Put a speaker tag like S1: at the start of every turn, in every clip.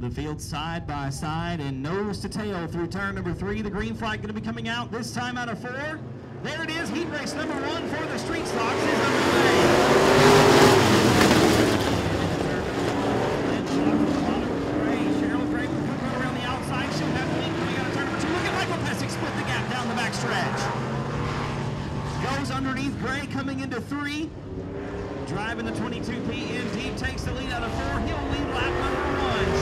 S1: the field side by side and nose to tail through turn number 3. The green flag going to be coming out this time out of 4. There it is, heat race number 1 for the Street Stocks is underway. Underneath Gray coming into 3. Driving the 22P in deep, takes the lead out of 4. He'll lead lap number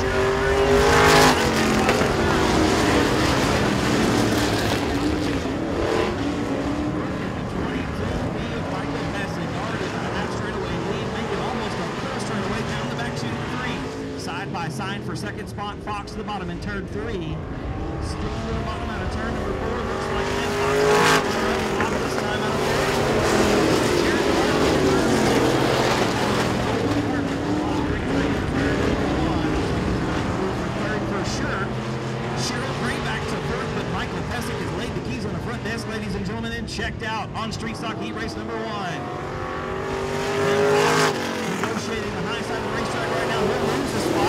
S1: 1. Side by side for second spot, Fox to the bottom in turn 3. Still to the bottom out of turn number 4. Looks like Lynn Fox this time out of 4. Ladies and gentlemen, and checked out on Street Stock Heat Race number 1. Negotiating the high side of the racetrack right now. He'll lose the spot.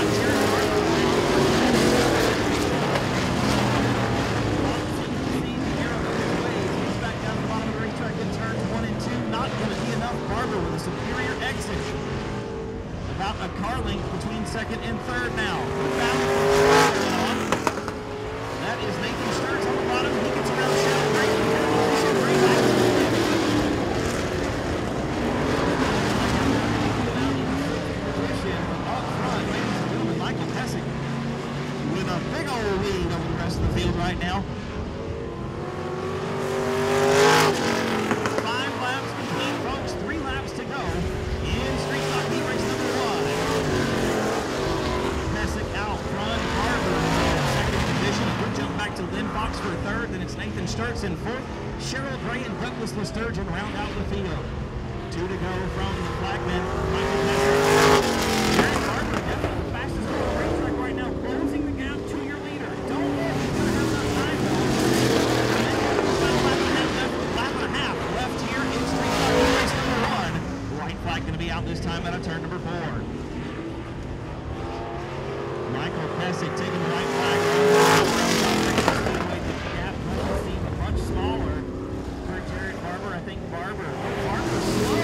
S1: He's back down the bottom of the racetrack in turns 1 and 2. Not going to be enough. Barber with a superior exit. About a car length between second and third now. That is Nathan Sturz on the bottom. He gets around the shadow. With a big old lead over the rest of the field right now. 5 laps complete, folks. 3 laps to go in Street Stock Heat Race number 1. Messick out front, Barber in second position. We'll jump back to Lynn Fox for third. Then it's Nathan Sturz in fourth. Cheryl Gray and Douglas Lesturgeon round out the field. 2 to go from the flagman. Michael Messick. Jared Barber, definitely the fastest on the racetrack right now, closing the gap to your leader. Don't know if he's going to have enough time though. Lap and a half left here in Street Stock Race number 1. White flag going to be out this time out of turn number 4. Michael Messick taking the white flag. Gap doesn't seem much smaller for Jared Barber. I think Barber slow.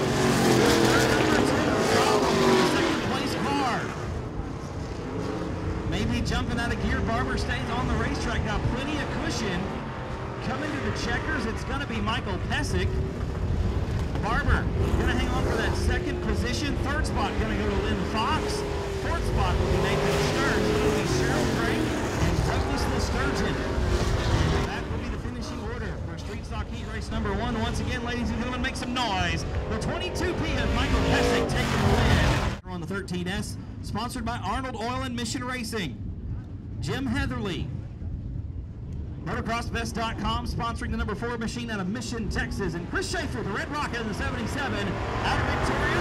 S1: Maybe jumping out of gear. Barber stays on the racetrack. Got plenty of cushion. Coming to the checkers, it's going to be Michael Messick. Barber going to hang on for that second position. Third spot going to go to Lynn Fox. Fourth spot will be Nathan Sturz. It will be Cheryl Gray and Douglas Lesturgeon. That will be the finishing order for Street Stock Heat Race number 1. Once again, ladies and gentlemen, make some noise. The 22P of Michael Messick taking the win on the 13S. Sponsored by Arnold Oil and Mission Racing. Jim Heatherly. MotocrossBest.com sponsoring the number 4 machine out of Mission, Texas. And Chris Schaefer, the Red Rocket in the 77 out of Victoria.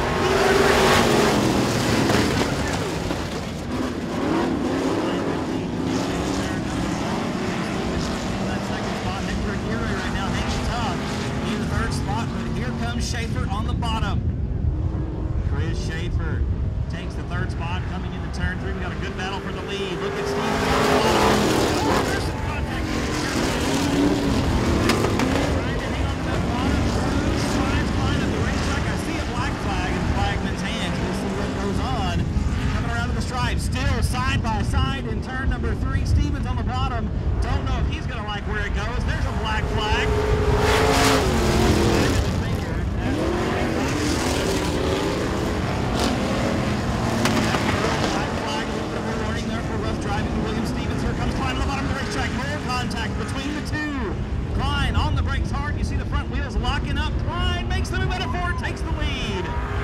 S1: That second spot, Hector Aguirre right now hanging tough. In the third spot, but here comes Schaefer on the bottom. Chris Schaefer takes the third spot coming into turn 3. We got a good battle for the lead. Look at Steve. There's some contact. Trying to hang on to that bottom. Strides flying at the racetrack. I see a black flag in the flagman's hands. We'll see what goes on. Coming around to the stripe. Still side by side in turn number 3. Stevens on the bottom. Don't know if he's going to like where it goes. There's a black flag. Between the two. Klein on the brakes hard. You see the front wheels locking up. Klein makes the move out of 4, takes the lead.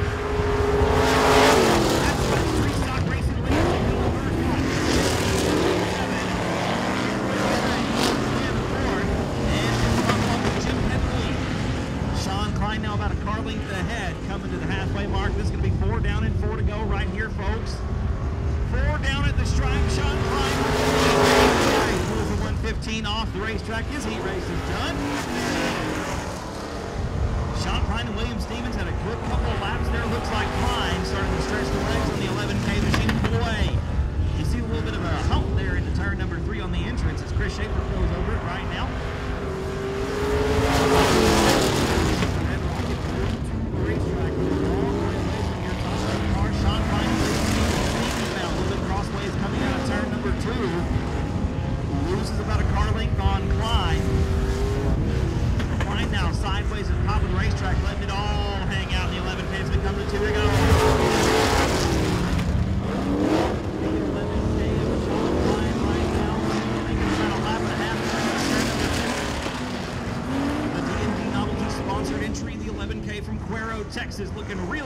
S1: That's what Street Stock Racing leads. And Jim Headley. Sean Klein now about a car length ahead, coming to the halfway mark. This is going to be 4 down and 4 to go right here, folks. 4 down at the stripe. Sean Klein. 15 off the racetrack. His heat race is done. Sean Klein and William Stevens had a good couple of laps there. Looks like Klein starting to stretch the legs on the 11K machine pull away.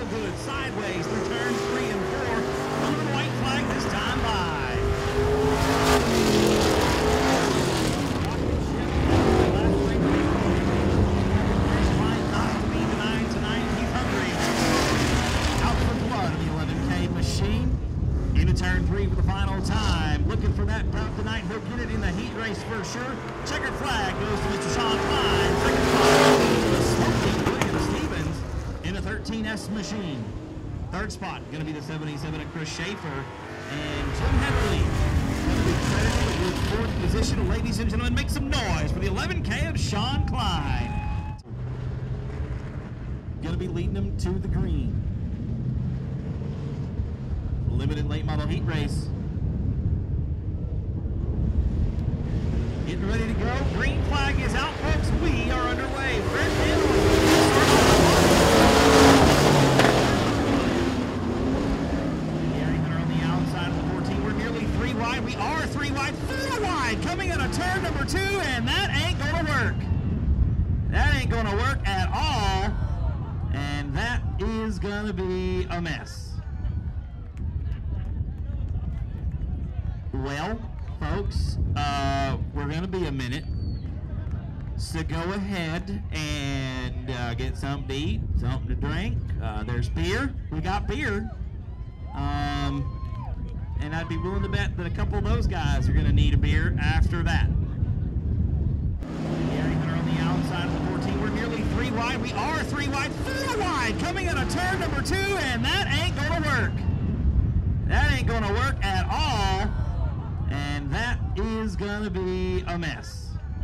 S1: good. Sideways through turns 3 and 4. Under the white flag this time by. Turn 3 for the final time. Looking for that top tonight. He'll get it in the heat race for sure. Checkered flag goes to Mr. Sean Klein. Second spot goes to Smoking William Stevens in a 13S machine. Third spot going to be the 77 of Chris Schaefer. And Jim Headley going to be credited with fourth position. Ladies and gentlemen, make some noise for the 11K of Sean Klein. Going to be leading them to the green. Limited late model heat race. Getting ready to go. Green flag is out, folks. We are underway. Fred Gary Hunter on the outside of the 14. We're nearly 3 wide. We are 3 wide. 4 wide. Coming out of turn number 2, and that ain't gonna work. That ain't gonna work at all. And that is gonna be a mess. Well, folks, we're going to be a minute, so go ahead and get something to eat, something to drink. There's beer. We got beer. And I'd be willing to bet that a couple of those guys are going to need a beer after that. Gary Hunter on the outside of the 14. We're nearly 3 wide. We are 3 wide. 4 wide. Coming out of turn number 2, and that ain't going to work. That ain't going to work at all. And that is going to be a mess.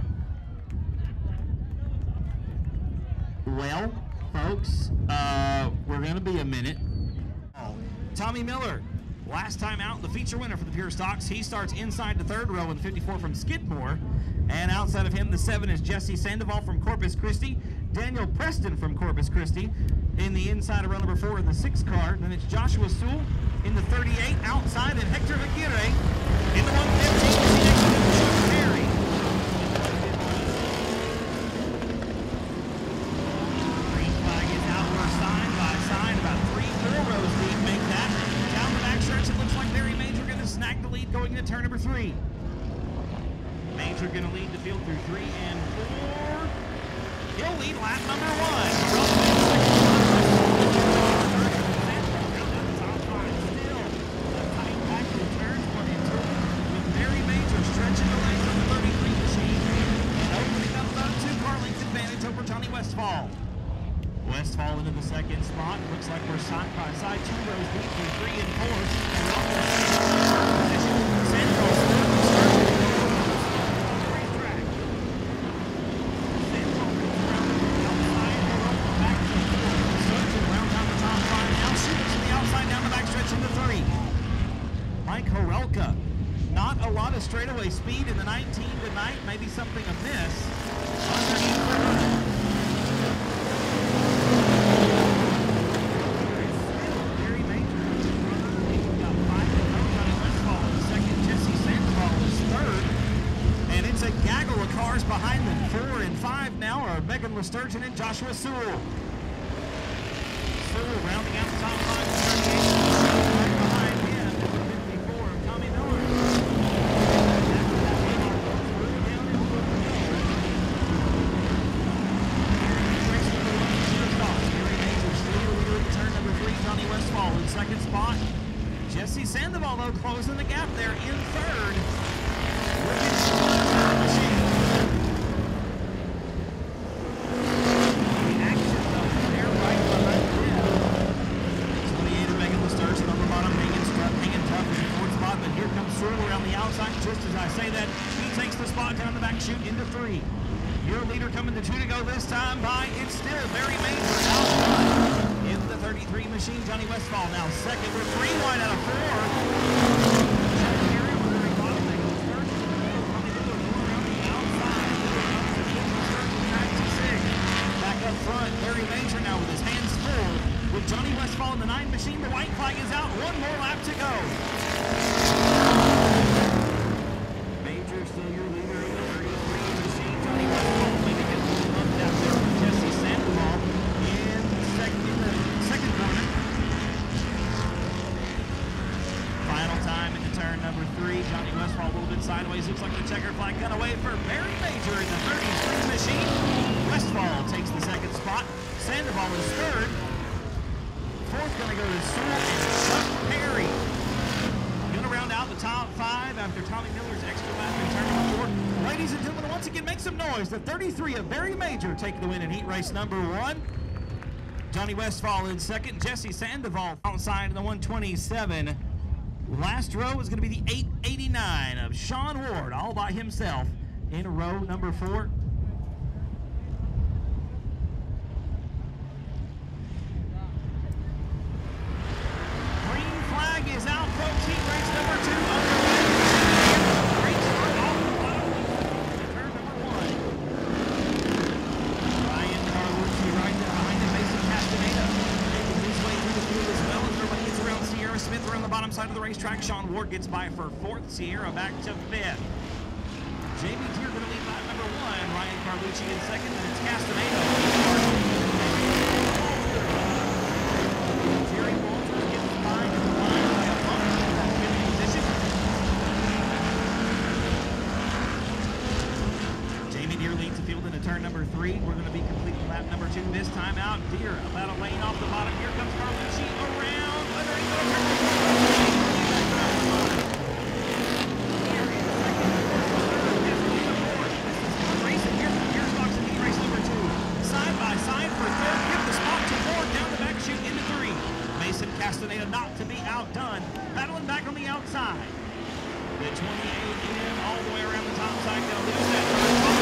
S1: Well, folks, we're going to be a minute. Tommy Miller, last time out, the feature winner for the Pure Stocks. He starts inside the 3rd row in 54 from Skidmore. And outside of him, the 7 is Jesse Sandoval from Corpus Christi. Daniel Preston from Corpus Christi in the inside of row number 4 in the 6th car. Then it's Joshua Sewell in the 38 outside, and Hector Aguirre in the 115. Perry. Green flag is out. We're side by side, about 3-4 rows deep. Make that down the back stretch. It looks like Barry Major going to snag the lead going into turn number 3. Major going to lead the field through 3 and 4. He'll lead lap number 1. Westfall into the 2nd spot. Looks like we're side by side, 2 rows deep through 3 and 4. Central. Mike Horelka. Not a lot of straightaway speed in the 19 tonight. Maybe something amiss. Underneath the run. Very major. We've got 5 to go. Johnny Westfall in 2nd. Jesse Sandoval is 3rd. And it's a gaggle of cars behind them. 4 and 5 now are Megan Lesturgeon and Joshua Sewell. Sewell rounding out the top 5. Right behind him. 54, Tommy Miller. Turn number 3, Johnny Westfall in 2nd spot. Jesse Sandoval, though, closing the gap there in 3rd. Just as I say that, he takes the spot down the back chute into 3. Your leader coming to 2 to go this time by, it's still Barry Major out front in the 33 machine. Johnny Westfall now 2nd. We're 3 wide out of 4. Back up front, Barry Major now with his hands full. With Johnny Westfall in the 9 machine, the white flag is out. 1 more lap to go. Still your leader in the 33 machine. Johnny Westfall maybe gets a little bumped out there with Jesse Sandoval in the second corner. turn number 3. Johnny Westfall a little bit sideways. Looks like the checkered flag gun away for Barry Major in the 33 machine. Westfall takes the second spot. Sandoval is third. Fourth going to go to Sewell and Chuck Perry. Going to round out the top 5 after Tommy Miller's extra lap in turn number 4. Ladies and gentlemen, once again, make some noise. The 33 of Barry Major take the win in heat race number 1. Johnny Westfall in second. Jesse Sandoval outside in the 127. Last row is going to be the 889 of Sean Ward, all by himself in row number 4. Green flag is out, folks. Heat race number 2 underway. Great start off the bottom. Turn number 1. Ryan Carlucci right there behind him. Mason Castaneda making his way through the field as well. Everybody gets around Sierra Smith around the bottom side of the racetrack. Sean Ward gets by for 4th. Sierra back to 5th. Jamie Deere going to lead lap number 1. Ryan Carlucci in second, and it's Castaneda. Jerry Walters gets by in the line by a bump in that 5th position. Jamie Deere leads the field into turn number 3. We're going to be completing lap number 2 this time out. Deere about a lane off the bottom. Here comes Carlucci around. Underneath the turn. Castaneda not to be outdone, battling back on the outside. The 28 in all the way around the top side, going to lose that first spot.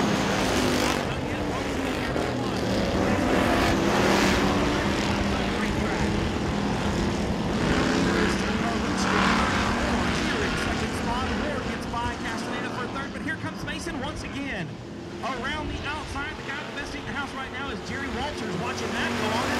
S1: Second spot, Ward gets by Castaneda for 3rd, but here comes Mason once again. Around the outside, the guy with the best seat in the house right now is Jerry Walters, watching that go on.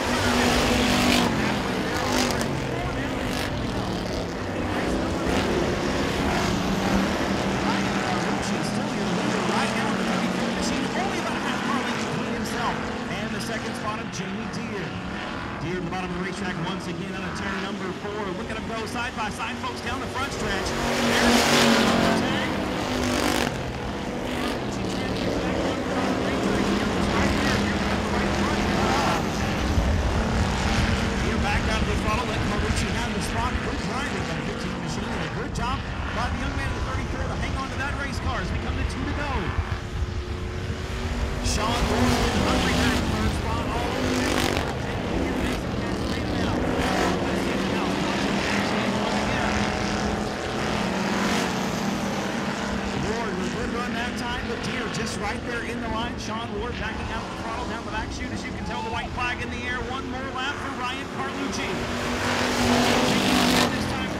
S1: Deere at the bottom of the racetrack once again on a turn number 4. Look at them go side by side, folks, down the front stretch. Deere back out of the throttle, let Carlucci have the spot. Good driving by the 15 machine, and a good job by the young man in the 34 to hang on to that race car as we come to 2 to go. Sean Ward with hungry there in the third spot all the way. That time, but Deere just right there in the line. Sean Ward backing out the throttle down the back chute. As you can tell, the white flag in the air. One more lap for Ryan Carlucci. This time,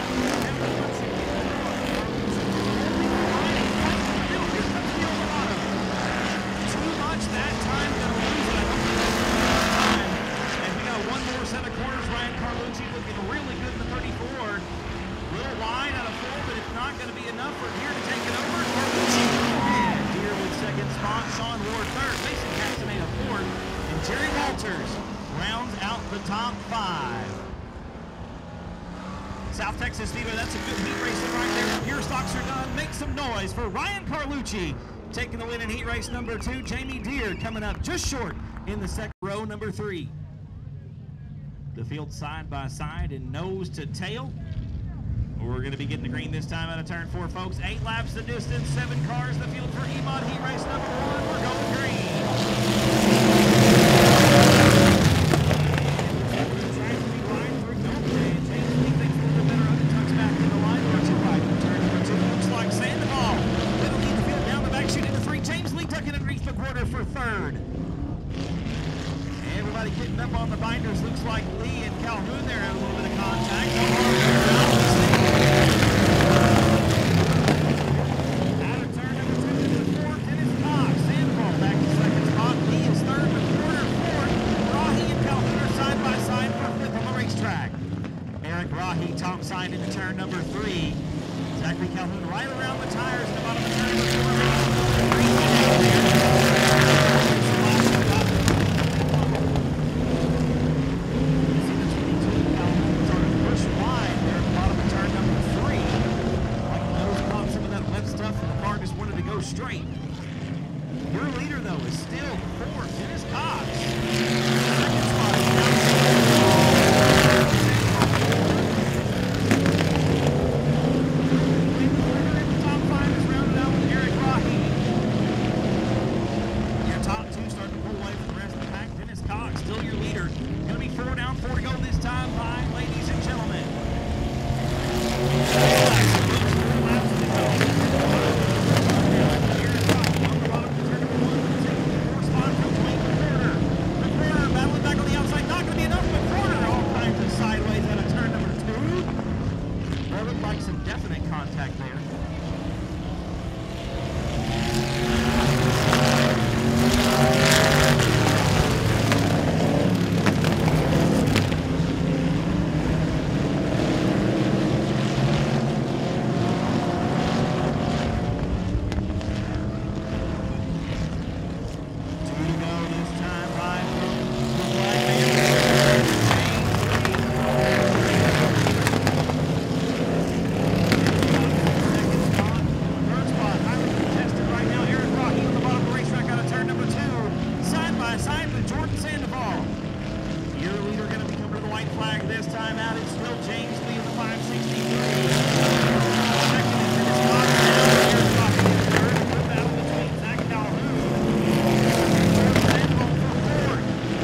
S1: too much that time, gonna lose it. And we got one more set of corners. Ryan Carlucci looking really good in the 34. Little wide out of 4, but it's not going to be enough for Deere to take it over. Deere with second spot, Sean Ward 3rd, Mason Castaneda 4th, and Jerry Walters rounds out the top 5. South Texas Speedway, that's a good heat racing right there. Gear stocks are done. Make some noise for Ryan Carlucci taking the win in heat race number 2. Jamie Deere coming up just short in the second row number 3. The field side by side and nose to tail. We're going to be getting the green this time out of turn 4, folks. 8 laps the distance, 7 cars the field for EMOD heat race number 1. We're going green. Looks like Sandoval. It'll lead the field down the back chute into 3. James Lee tucking underneath the quarter for 3rd. Everybody getting up on the binders. Looks like Lee and Calhoun there had a little bit of contact. Out of turn number 2 into the 4th, and it's Cox. Sandoval back to second spot. Lee is 3rd, but quarter 4th. Rahi and Calhoun are side by side for 5th on the racetrack. Eric Rahi top side into turn number 3. Zachary Calhoun right around the tires at the bottom of turn number 4. Push wide there at the bottom of turn number 3. flag this time out. It's still James Lee in the 563. Second is in his box now. Here's Rocky in third. Good battle between Zach Calhoun. And for fourth.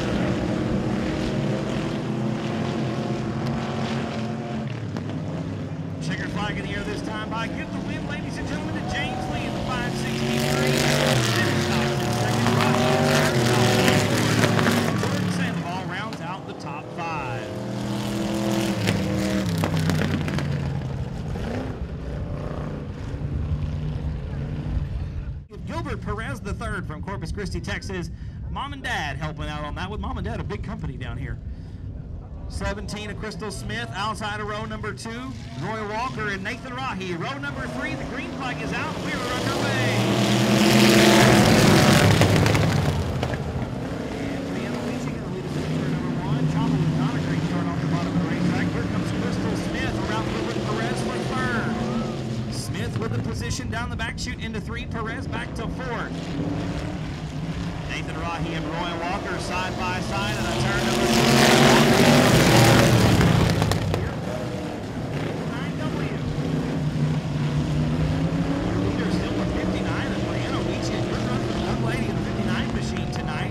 S1: Checker flag in the air this time by Give the win, ladies and gentlemen, to James Lee in the 563. Perez the third from Corpus Christi, Texas. Mom and Dad helping out on that one. Mom and Dad, a big company down here. 17 of Crystal Smith outside of row number 2. Roy Walker and Nathan Rahi. Row number 3, the green flag is out. We are underway. And Brianna Leaching in the lead is turn number 1. Chopper with not a great start off the bottom of the racetrack. Here comes Crystal Smith around Wilbert Perez for third. Smith with a position down the back chute into 3. Perez back to 4th. Nathan Rahi and Roy Walker side by side on a turn number 2. 9W. Leader still with 59 and Brianna Leaching. Good run for the young lady in the 59 machine tonight.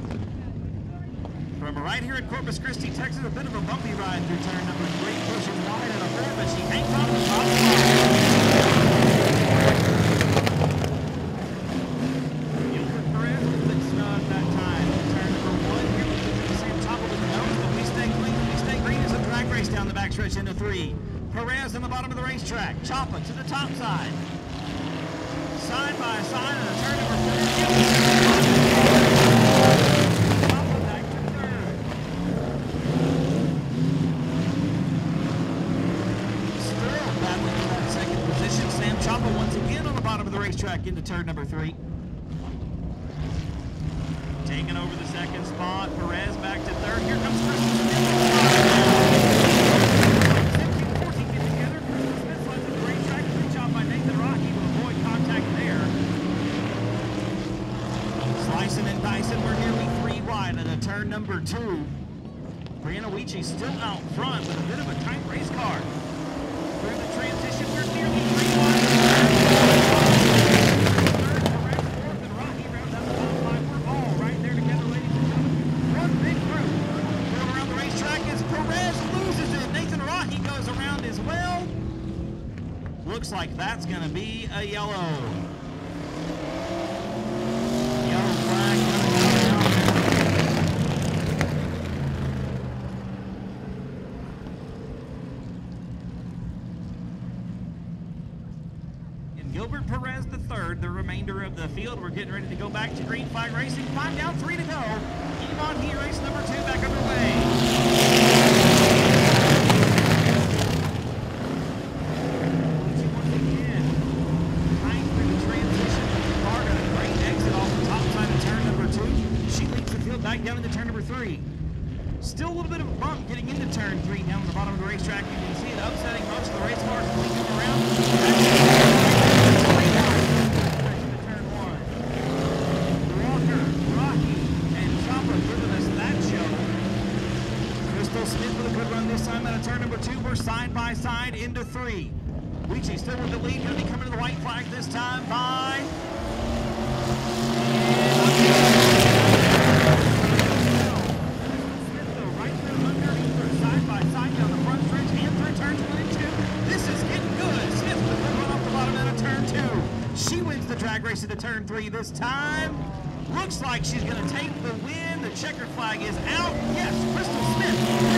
S1: From right here at Corpus Christi, Texas, a bit of a bumpy ride through turn number 3. Pushes wide at a 4, but she hangs on the top line. Into 3. Perez in the bottom of the racetrack. Choppa to the top side. Side by side and a turn number 4. Choppa back to 3rd. Still battling for that second position. Sam Choppa once again on the bottom of the racetrack into turn number 3. Taking over the second spot. Perez back to 3rd. Here comes Crystal Smith. And Dyson, we're nearly 3 wide at a turn number 2. Brianna Weechie still out front with a bit of a tight race car. Through the transition, we're nearly 3 wide. Third, Perez, 4th, and Rocky rounds out the top 5. We're all right there together, ladies and gentlemen. One big group. Going around the racetrack as Perez loses it. Nathan Rahi goes around as well. Looks like that's going to be a yellow. Gilbert Perez the third, the remainder of the field. We're getting ready to go back to green flag racing. 5 down, 3 to go. Iman He race number 2 back underway. Once again, tying through the transition. The car got a great exit off the top side of turn number 2. She leads the field back down into turn number 3. Still a little bit of a bump getting into turn 3 down at the bottom of the racetrack. You can see it upsetting most of the race cars as we come around. Turn 1. Walker, Rocky, and Chopper giving us that show. Crystal Smith with a good run this time out of turn number 2. We're side by side into 3. Weechie still with the lead. Going to be coming to the white flag this time by... race into turn 3 this time. Looks like she's going to take the win. The checker flag is out. Yes, Crystal Smith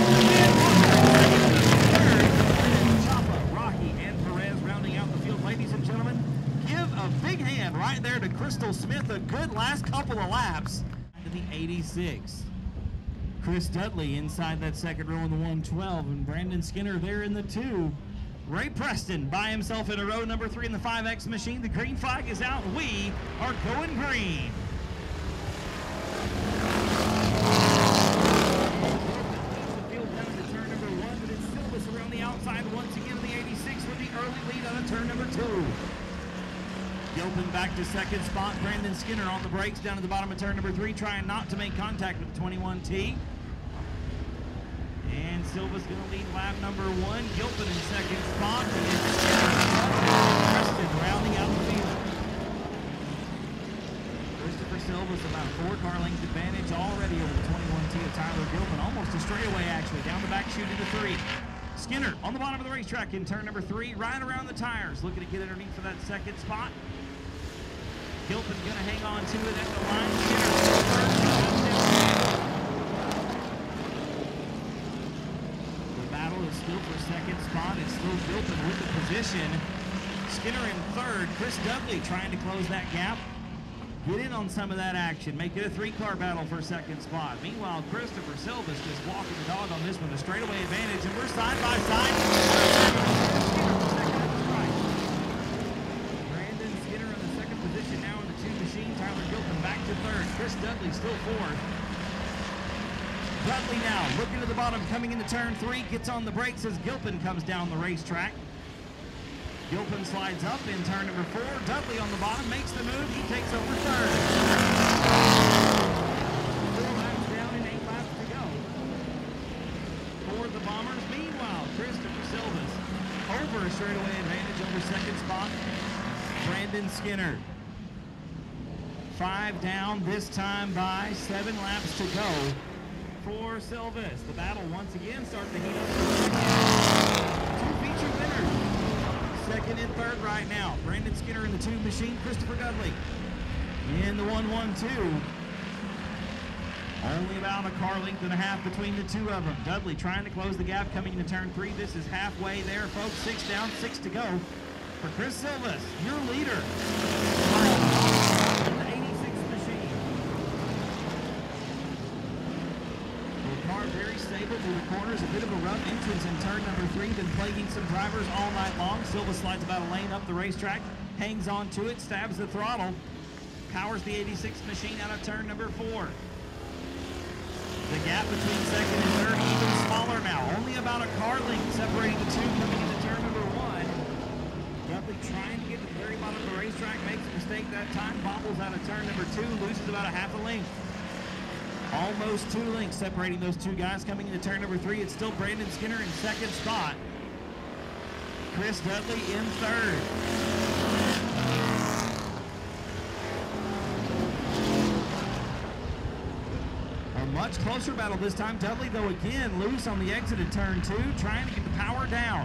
S1: wins the win. Choppa, Rocky, and Perez rounding out the field. Ladies and gentlemen, give a big hand right there to Crystal Smith. A good last couple of laps to the 86. Chris Dudley inside that second row in the 112, and Brandon Skinner there in the 2. Ray Preston by himself in a row number 3 in the 5X machine. The green flag is out. We are going green. The field down to turn number 1, but it's Silvis around the outside once again in the 86 with the early lead on a turn number 2. Gilpin back to second spot. Brandon Skinner on the brakes down at the bottom of turn number 3, trying not to make contact with the 21T. And Silva's going to lead lap number 1. Gilpin in second spot. Preston rounding out the field. Christopher Silva's about a 4-car length advantage already over the 21T of Tyler Gilpin. Almost a straightaway, actually. Down the back chute into 3. Skinner on the bottom of the racetrack in turn number 3, right around the tires, looking to get underneath for that second spot. Gilpin's going to hang on to it at the line. The battle is still for second spot. It's still Gilpin with the position. Skinner in third. Chris Dudley trying to close that gap. Get in on some of that action. Make it a 3-car battle for second spot. Meanwhile, Christopher Silva's just walking the dog on this one. A straightaway advantage, and we're side by side. Brandon Skinner in the second position now in the 2 machine. Tyler Gilpin back to third. Chris Dudley still fourth. Dudley now looking to the bottom, coming into turn 3. Gets on the brakes as Gilpin comes down the racetrack. Gilpin slides up in turn number 4. Dudley on the bottom makes the move. He takes over third. 4 laps down and 8 laps to go for the Bombers. Meanwhile, Christopher Silva's over a straightaway advantage over second spot. Brandon Skinner. 5 down, this time by 7 laps to go for Silva's. The battle once again starts to heat up. 2 feature winners. Second and third right now. Brandon Skinner in the 2 machine. Christopher Dudley in the 1-1-2. Only about a car length and a half between the 2 of them. Dudley trying to close the gap coming into turn 3. This is halfway there, folks. 6 down, 6 to go for Chris Silva's, your leader. The 86 machine. The car very stable through the corners. A bit of a rough entrance in turn number 3. Been plaguing some drivers all night long. Silva slides about a lane up the racetrack. Hangs on to it. Stabs the throttle. Powers the 86 machine out of turn number 4. The gap between second and third even smaller now. Only about a car length separating the 2 coming into turn number 1. Dudley trying to get to the very bottom of the racetrack. Makes a mistake that time. Bobbles out of turn number 2. Loses about a half a length. Almost 2 lengths separating those 2 guys coming into turn number 3. It's still Brandon Skinner in second spot. Chris Dudley in third. A much closer battle this time. Dudley, though, again, loose on the exit of turn 2, trying to get the power down.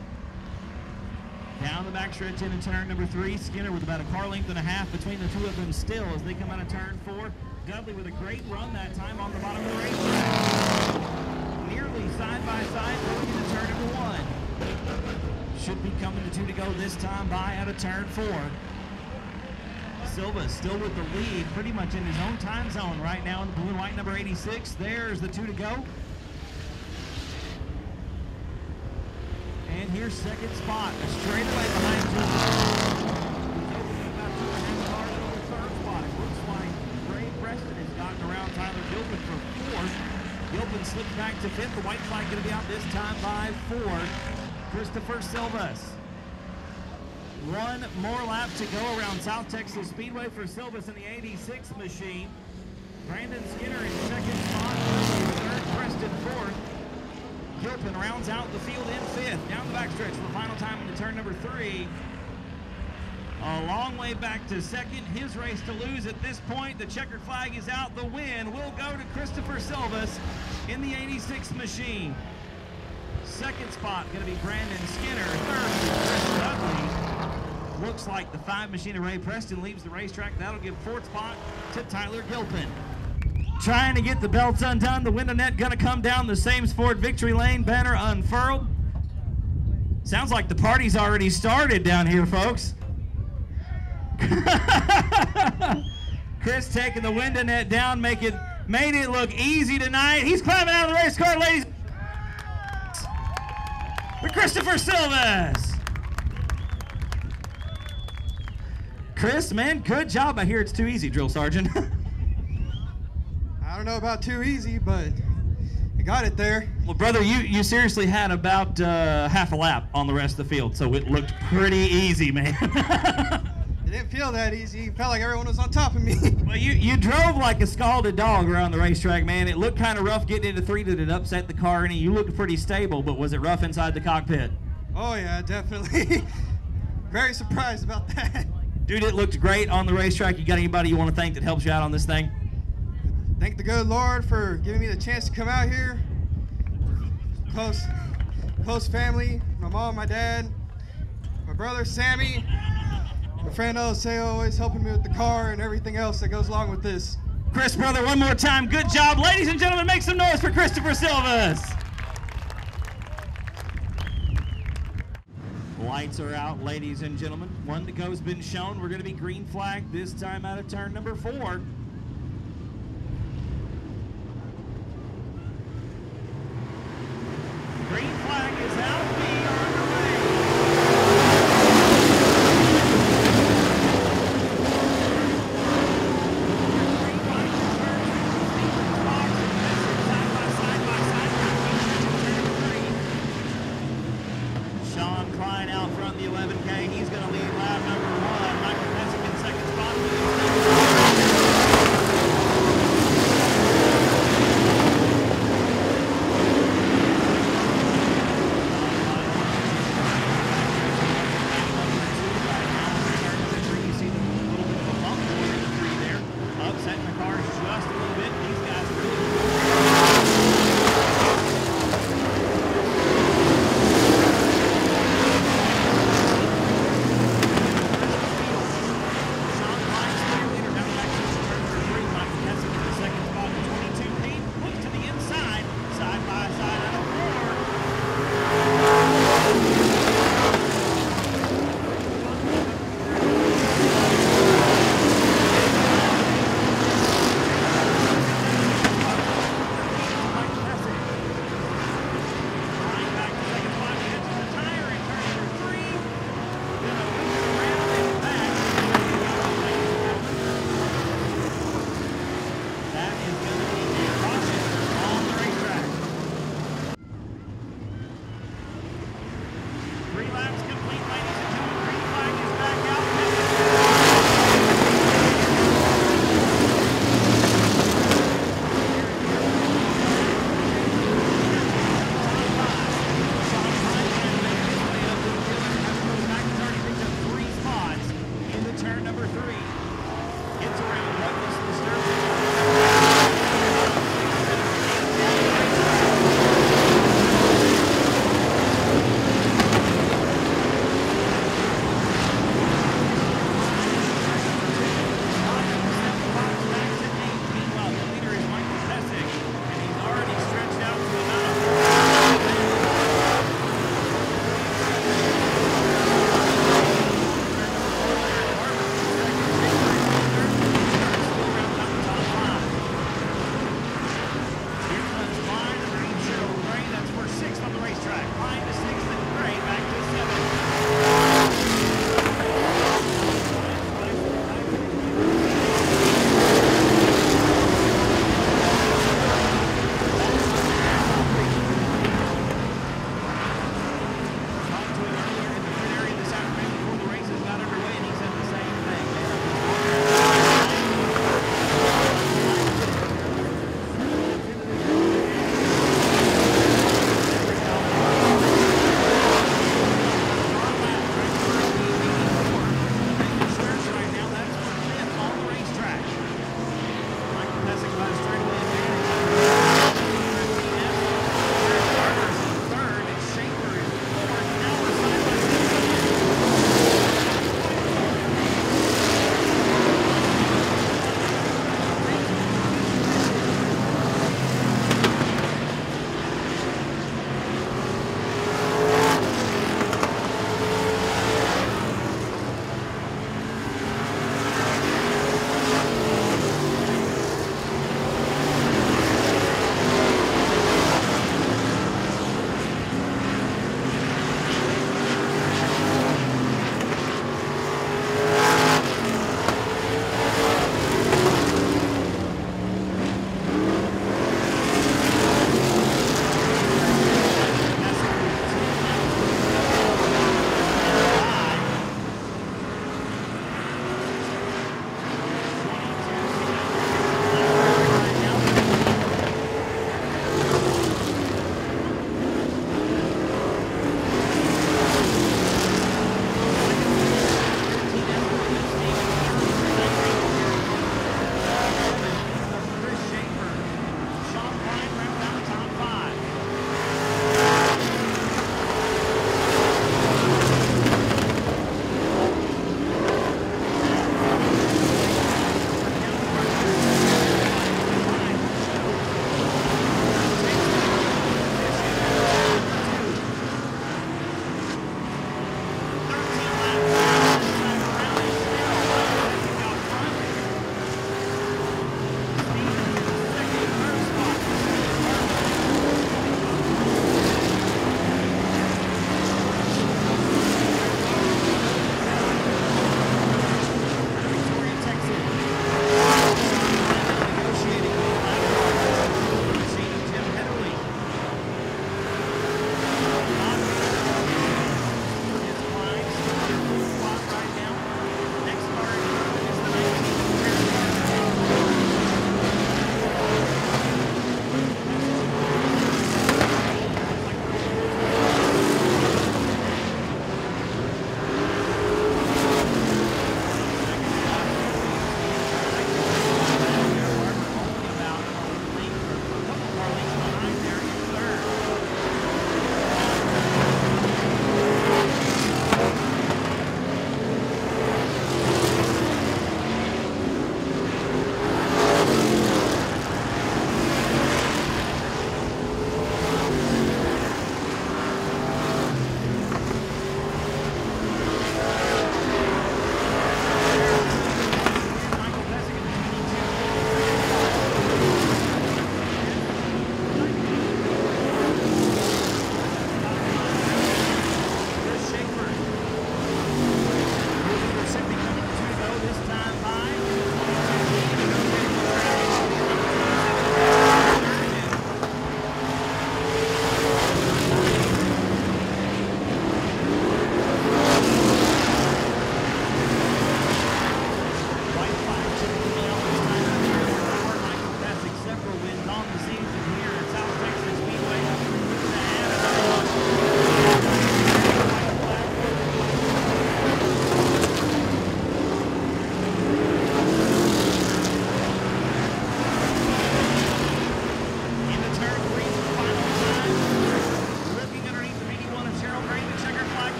S1: Down the backstretch into turn number 3. Skinner with about a car length and a half between the 2 of them still as they come out of turn 4. Dudley with a great run that time on the bottom of the racetrack. Nearly side by side going into turn number 1. Should be coming to 2 to go this time by out of turn 4. Silva still with the lead, pretty much in his own time zone right now in the blue and white number 86. There's the 2 to go. And here's second spot, a straightaway behind He's opening about 2.5 cars on the third spot. It looks like Ray Preston has gotten around Tyler Gilpin for 4th. Gilpin slips back to 5th. The white flag going to be out this time by 4. Christopher Silva's. 1 more lap to go around South Texas Speedway for Silva's in the 86 machine. Brandon Skinner in second spot. Third, Preston fourth. Gilpin rounds out the field in 5th. Down the backstretch for the final time into turn number 3. A long way back to second. His race to lose at this point. The checkered flag is out. The win will go to Christopher Silva's in the 86 machine. Second spot going to be Brandon Skinner. Third, Chris Dudley. Looks like the 5 machine of Ray Preston leaves the racetrack. That'll give 4th spot to Tyler Gilpin. Trying to get the belts undone. The window net going to come down. The same Ford victory lane banner unfurled. Sounds like the party's already started down here, folks. Chris taking the window net down, made it look easy tonight. He's climbing out of the race car, ladies. For Christopher Silva's. Chris, man, good job. I hear it's too easy, Drill Sergeant.
S2: I don't know about too easy, but you got it there.
S1: Well, brother, you seriously had about half a lap on the rest of the field, so it looked pretty easy, man.
S2: It didn't feel that easy. It felt like everyone was on top of me.
S1: Well, you drove like a scalded dog around the racetrack, man. It looked kind of rough getting into 3. Did it upset the car any? You looked pretty stable, but was it rough inside the cockpit?
S2: Oh, yeah, definitely. Very surprised about that.
S1: Dude, it looked great on the racetrack. You got anybody you want to thank that helps you out on this thing?
S2: Thank the good Lord for giving me the chance to come out here. Close family, my mom, my dad, my brother Sammy, my friend Oseo, always helping me with the car and everything else that goes along with this.
S1: Chris, brother, one more time. Good job. Ladies and gentlemen, make some noise for Christopher Silvas. Lights are out, ladies and gentlemen. One to go's been shown. We're going to be green flag this time out of turn number 4. Green flag is out. We are underway. Sean Klein out front in the 11K. He's going to lead lap number 1. Michael Pesic in second spot. Upsetting the cars just a little bit. These guys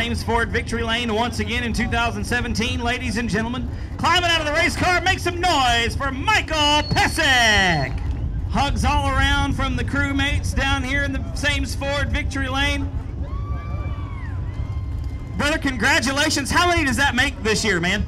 S1: same Ford victory lane once again in 2017. Ladies and gentlemen, climbing out of the race car, make some noise for Michael Pesic. Hugs all around from the crewmates down here in the same Ford victory lane. Brother, congratulations. How many does that make this year, man?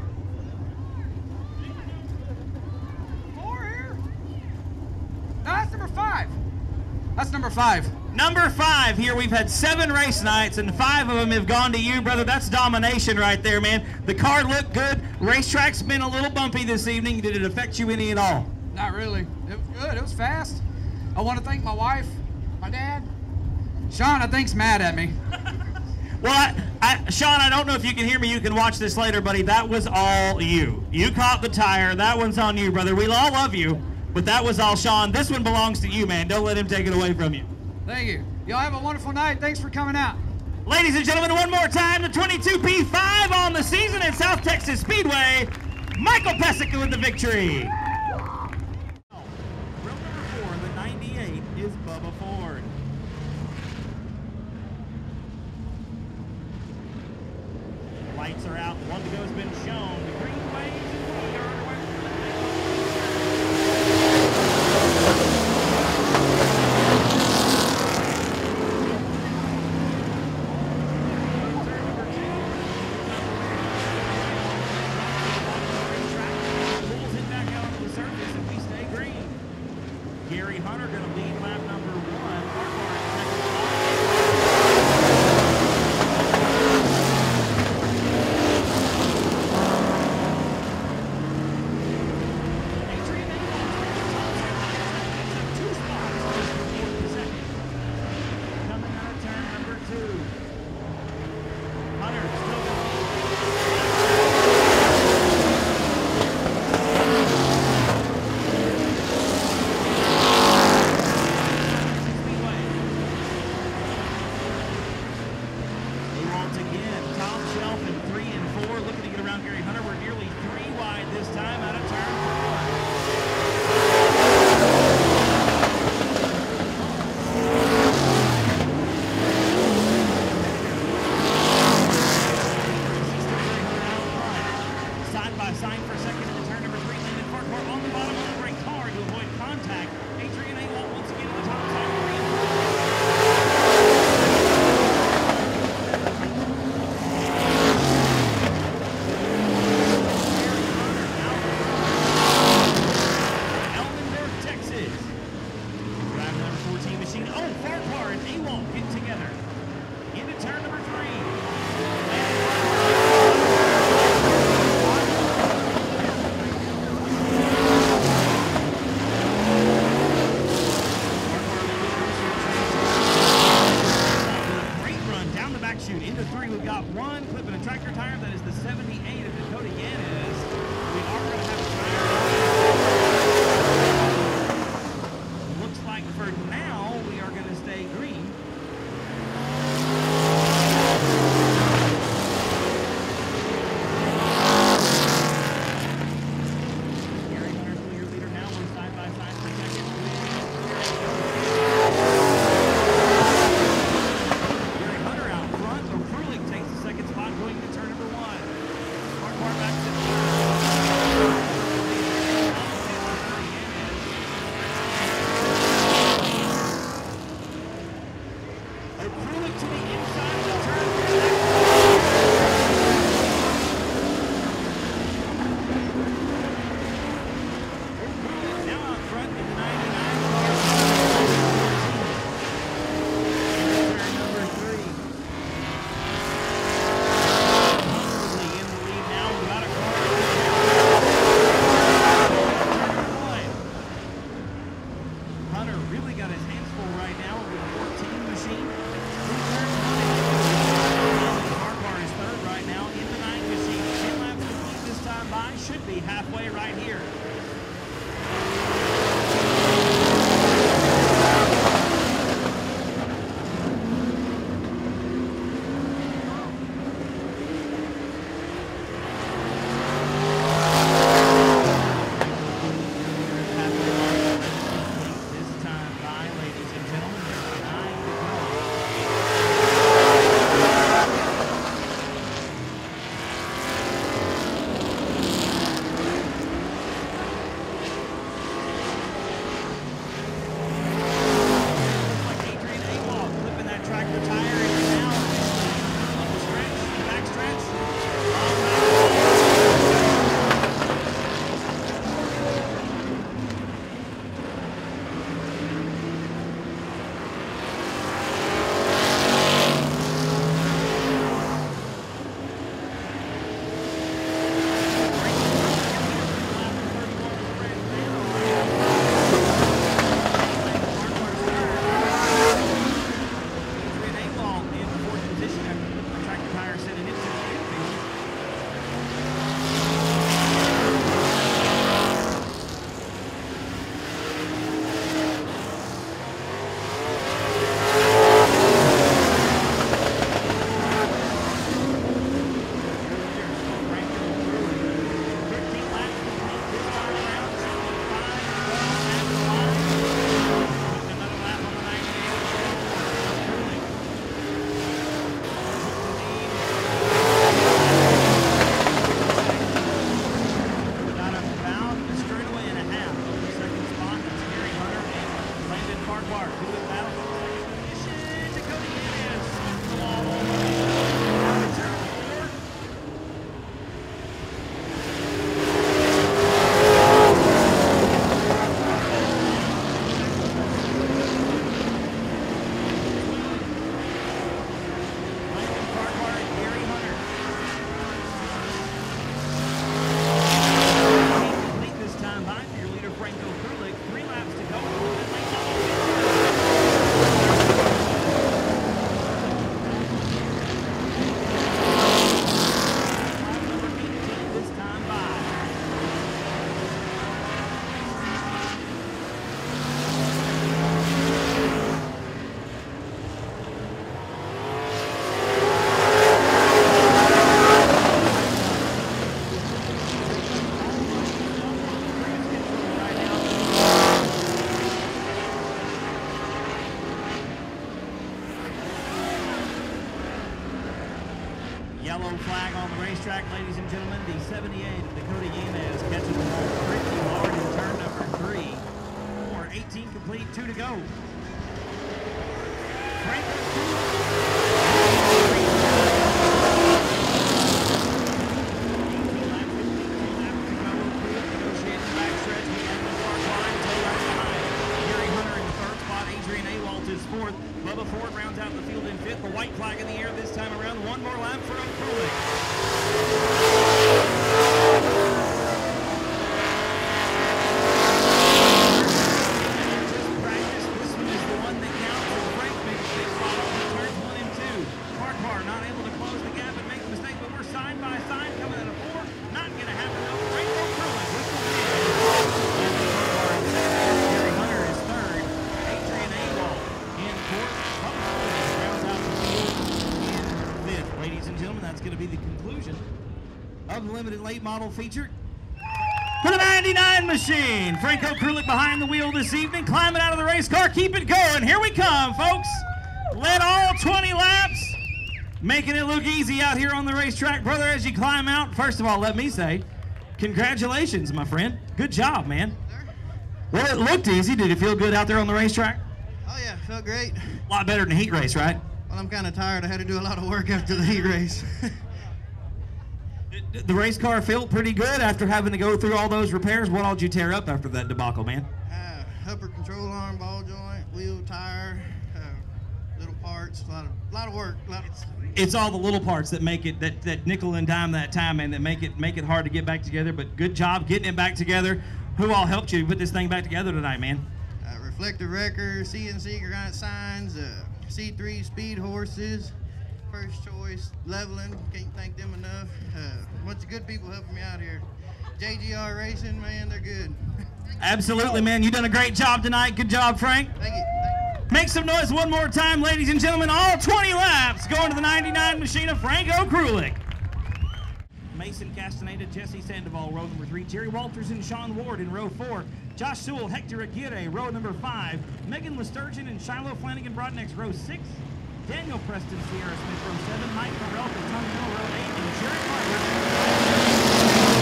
S2: 4 here? No, that's number 5. That's number 5.
S1: Number 5 here. We've had 7 race nights, and 5 of them have gone to you, brother. That's domination right there, man. The car looked good. Racetrack's been a little bumpy this evening. Did it affect you any at all?
S2: Not really. It was good. It was fast. I want to thank my wife, my dad. Sean, I think's mad at me.
S1: Well, Sean, I don't know if you can hear me. You can watch this later, buddy. That was all you. You caught the tire. That one's on you, brother. We all love you, but that was all Sean. This one belongs to you, man. Don't let him take it away from you.
S2: Thank you. Y'all have a wonderful night. Thanks for coming out.
S1: Ladies and gentlemen, one more time, the 22P5 on the season at South Texas Speedway. Michael Pesic with the victory. Row number 4, the 98, is Bubba Ford. Lights are out. 1 to go has been shown. The green waves and we are underway. Pulls it back out onto the surface and we stay green. Gary Hunter going to lead lap number 1. flag on the racetrack, ladies and gentlemen. The 78 of Dakota Yanez catching the ball pretty hard in turn number 3. 18 complete, 2 to go. Fourth. Bubba Ford rounds out the field in 5th. The white flag in the air this time around. One more lap for O'Crulick. Limited late model feature for the 99 machine. Frank O'Crulick behind the wheel this evening, climbing out of the race car. Keep it going. Here we come, folks. Led all 20 laps, making it look easy out here on the racetrack. Brother, as you climb out, first of all, let me say, congratulations, my friend. Good job, man. Well, it looked easy. Did it feel good out there on the racetrack?
S2: Oh, yeah, felt great.
S1: A lot better than a heat race, right?
S2: Well, I'm kind of tired. I had to do a lot of work after the heat race.
S1: The race car felt pretty good after having to go through all those repairs. What all did you tear up after that debacle, man?
S2: Upper control arm, ball joint, wheel, tire, little parts, a lot of work.
S1: It's all the little parts that make it that nickel and dime that time, and that make it hard to get back together. But good job getting it back together. Who all helped you put this thing back together tonight, man?
S2: Reflective wrecker, CNC granite signs, C3 speed horses. First choice, leveling, can't thank them enough. A bunch of good people helping me out here. JGR Racing, man, they're good.
S1: Absolutely, man. You done a great job tonight. Good job, Frank.
S2: Thank you.
S1: Make some noise one more time, ladies and gentlemen. All 20 laps going to the 99 machine of Frank O'Crulick. Mason Castaneda, Jesse Sandoval, row number 3. Jerry Walters and Sean Ward in row 4. Josh Sewell, Hector Aguirre, row number 5. Megan Lesturgeon and Shiloh Flanagan Broadnex, row 6. Daniel Preston, Sierra Smith, row 7, Mike Peralta, Tom Hill, row 8, and Jared Carter.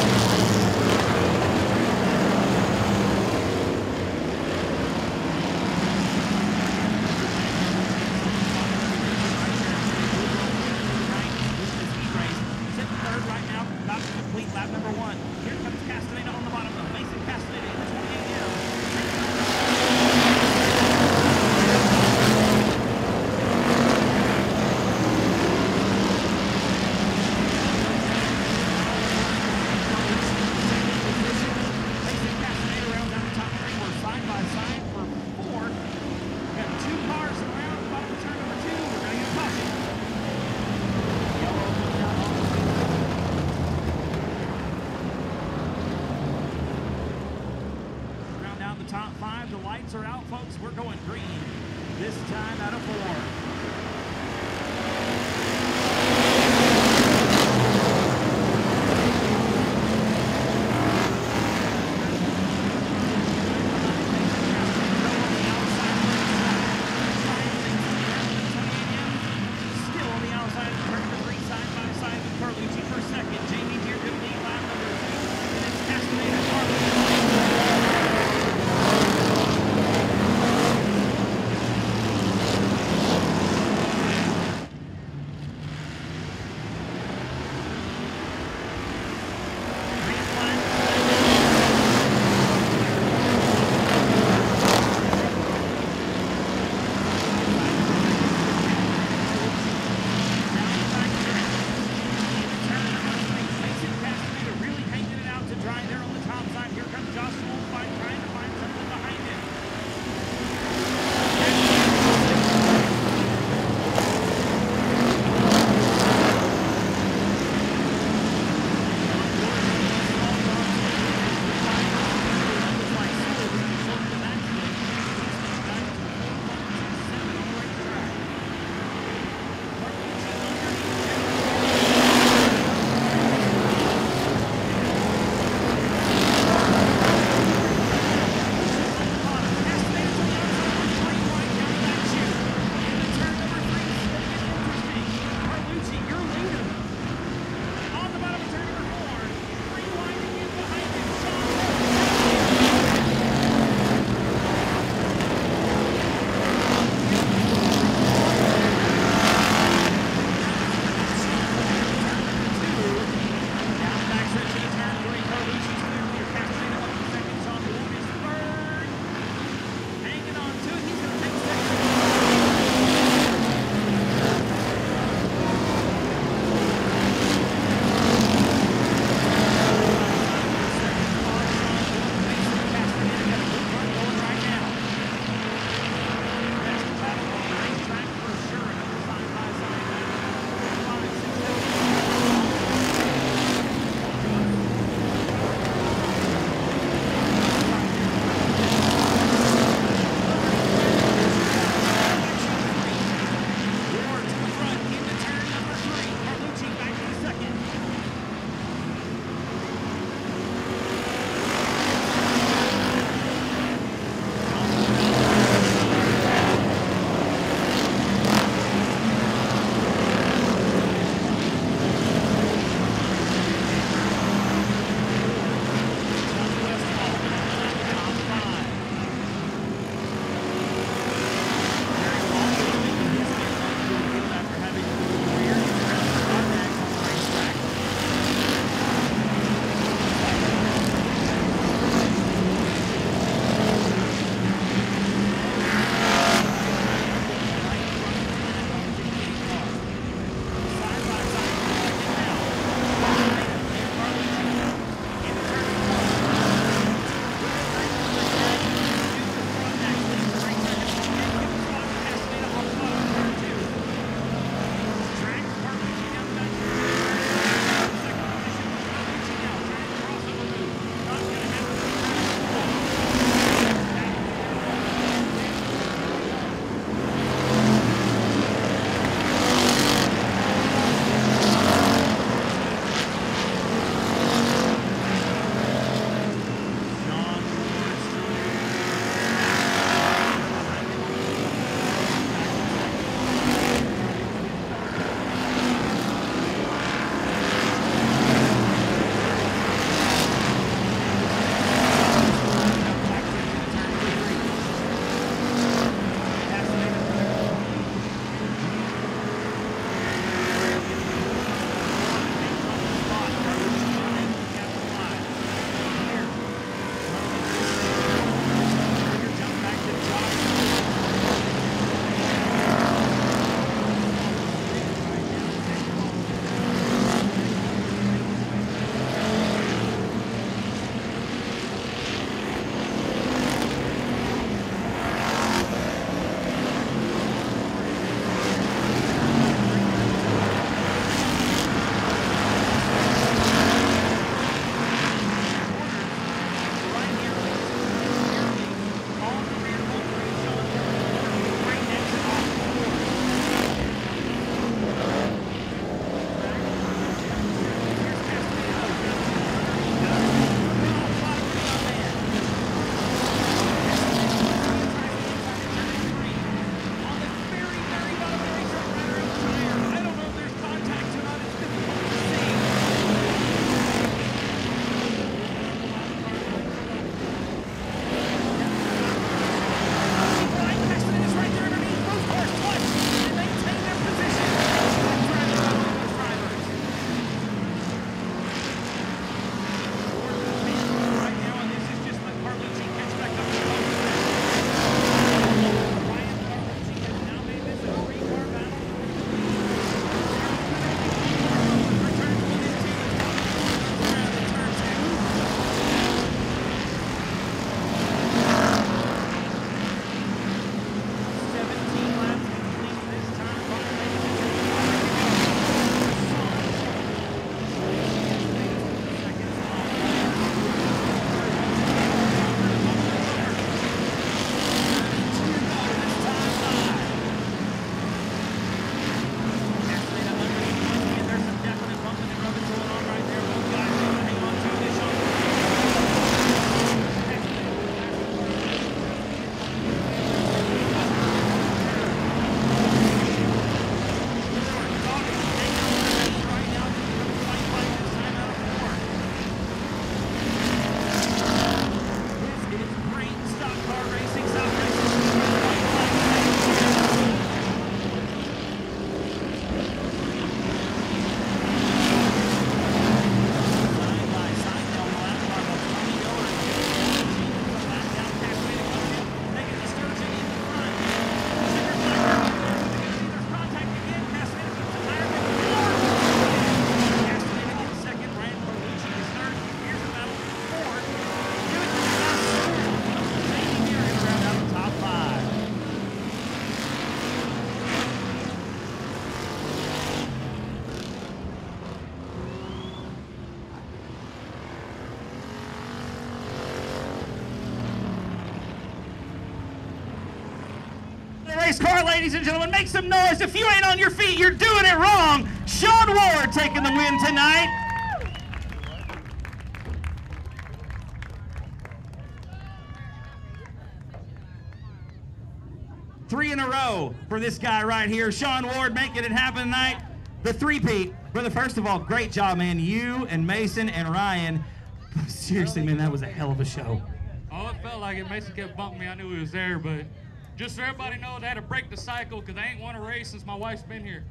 S1: Sitting third right now, about to complete lap number 1. Here comes Castaneda on the bottom of Mason Castaneda in the 28 now. Top 5, the lights are out, folks. We're going green this time out of 4. car, ladies and gentlemen. Make some noise. If you ain't on your feet, you're doing it wrong. Sean Ward taking the win tonight. Three in a row for this guy right here. Sean Ward making it happen tonight. The three-peat. Brother, first of all, great job, man. You and Mason and Ryan. Seriously, man, that was a hell of a show.
S3: Oh, it felt like it. Mason kept bumping me. I knew he was there, but just so everybody knows, I had to break the cycle because I ain't won a race since my wife's been here.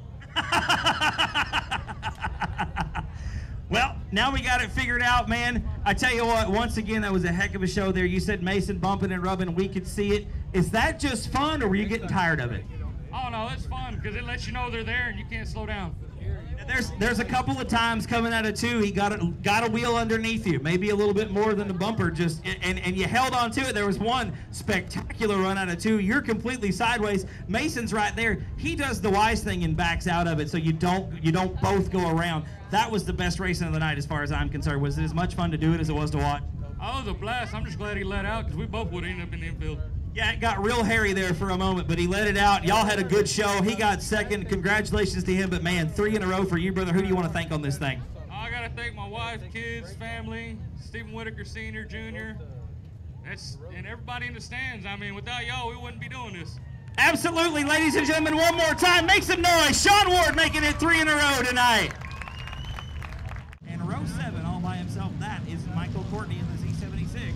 S1: Well, now we got it figured out, man. I tell you what, once again, that was a heck of a show there. You said Mason bumping and rubbing, we could see it. Is that just fun, or were you getting tired of it?
S3: Oh, no, it's fun because it lets you know they're there and you can't slow down.
S1: There's a couple of times coming out of two, he got a wheel underneath you, maybe a little bit more than the bumper, and you held on to it. There was one spectacular run out of two. You're completely sideways. Mason's right there. He does the wise thing and backs out of it, so you don't both go around. That was the best racing of the night, as far as I'm concerned. Was it as much fun to do it as it was to watch?
S3: Oh, it was a blast. I'm just glad he let out because we both would have ended up in the infield.
S1: Yeah, it got real hairy there for a moment, but he let it out. Y'all had a good show. He got second. Congratulations to him. But, man, 3 in a row for you, brother. Who do you want to thank on this thing?
S3: I got to thank my wife, kids, family, Stephen Whitaker Sr., Jr., and everybody in the stands. I mean, without y'all, we wouldn't be doing this.
S1: Absolutely, ladies and gentlemen, one more time. Make some noise. Sean Ward making it 3 in a row tonight. And row 7 all by himself, that is Michael Courtney in the Z76.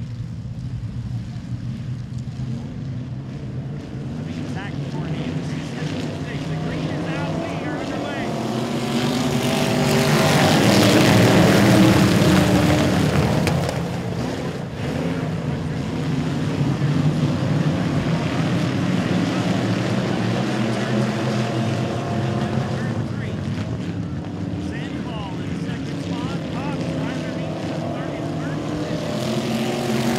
S1: Zach Courtney in the Z76. The green is out. We are underway. Sandoval in the second spot. Cox right underneath the 30th position.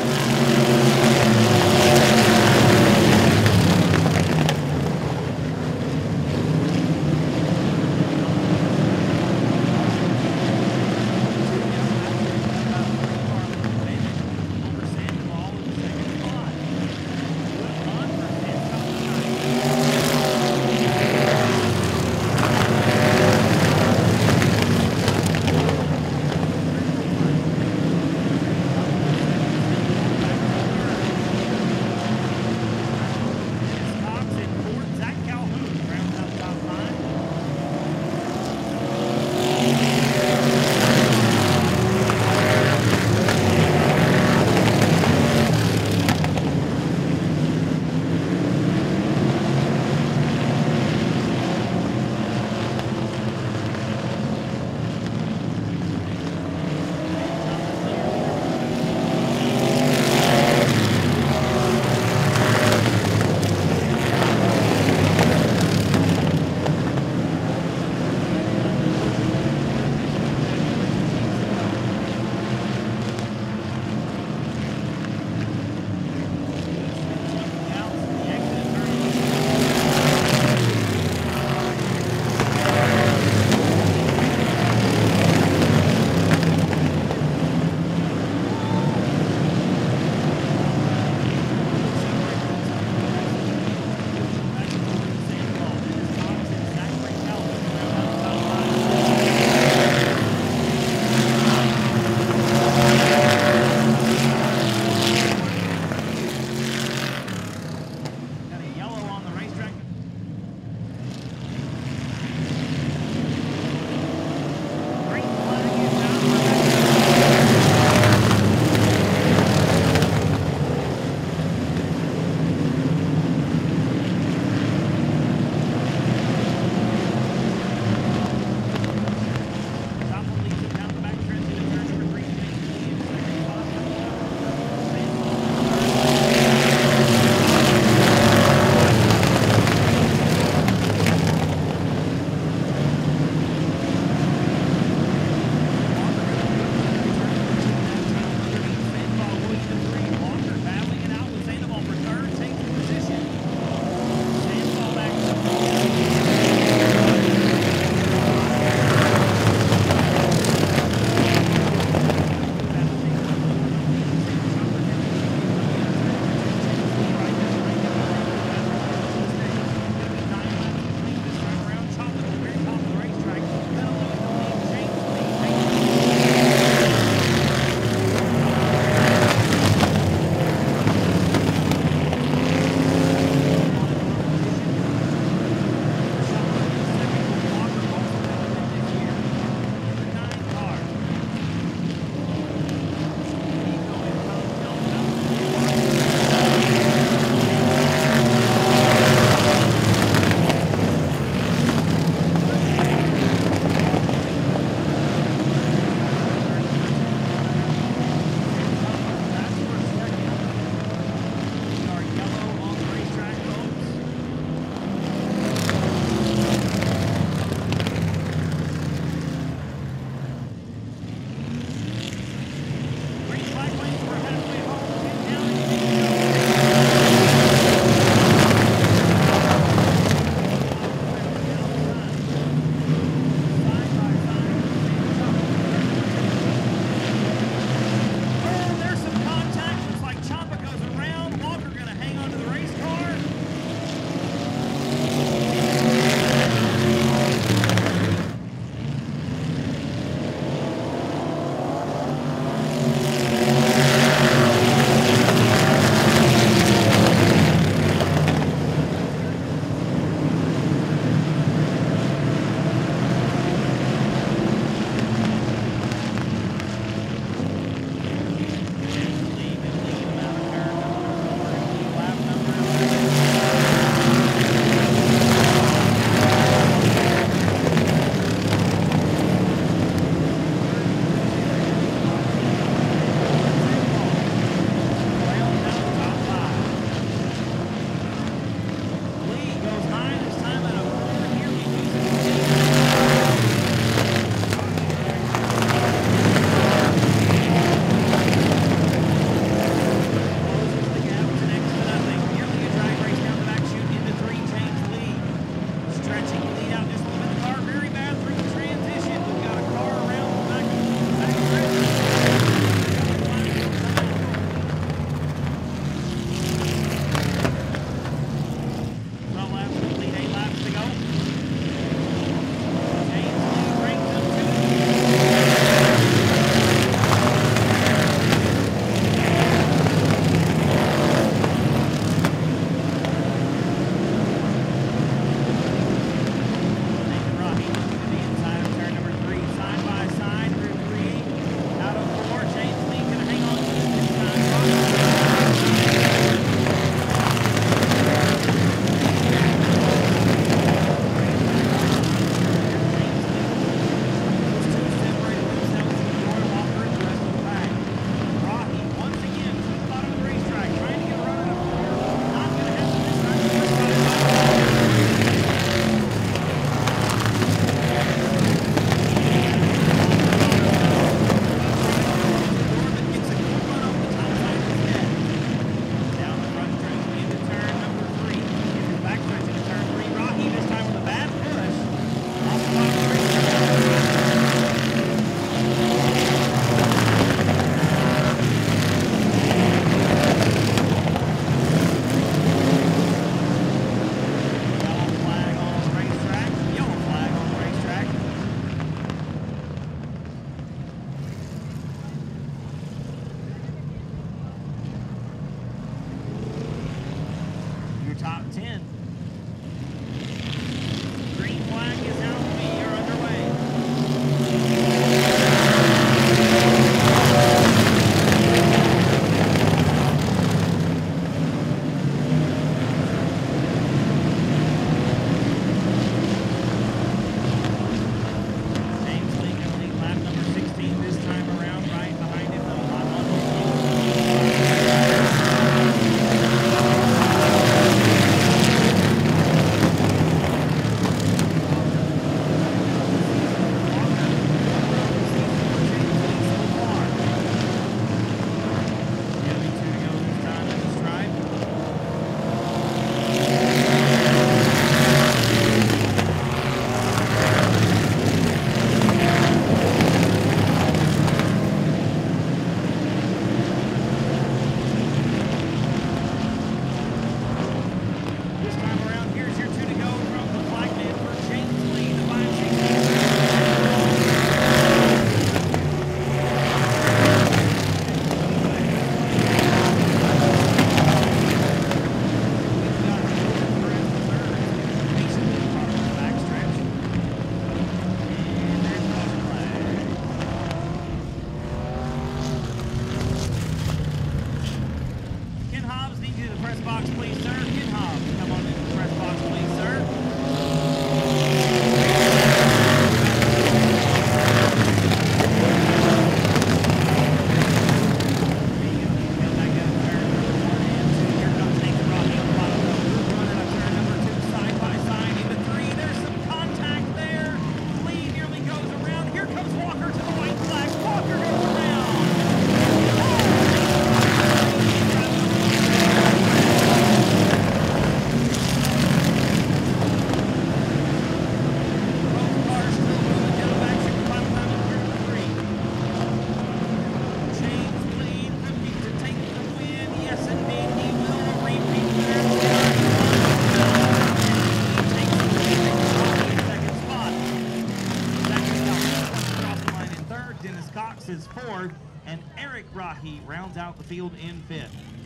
S1: is fourth, and Eric Rahi rounds out the field in fifth.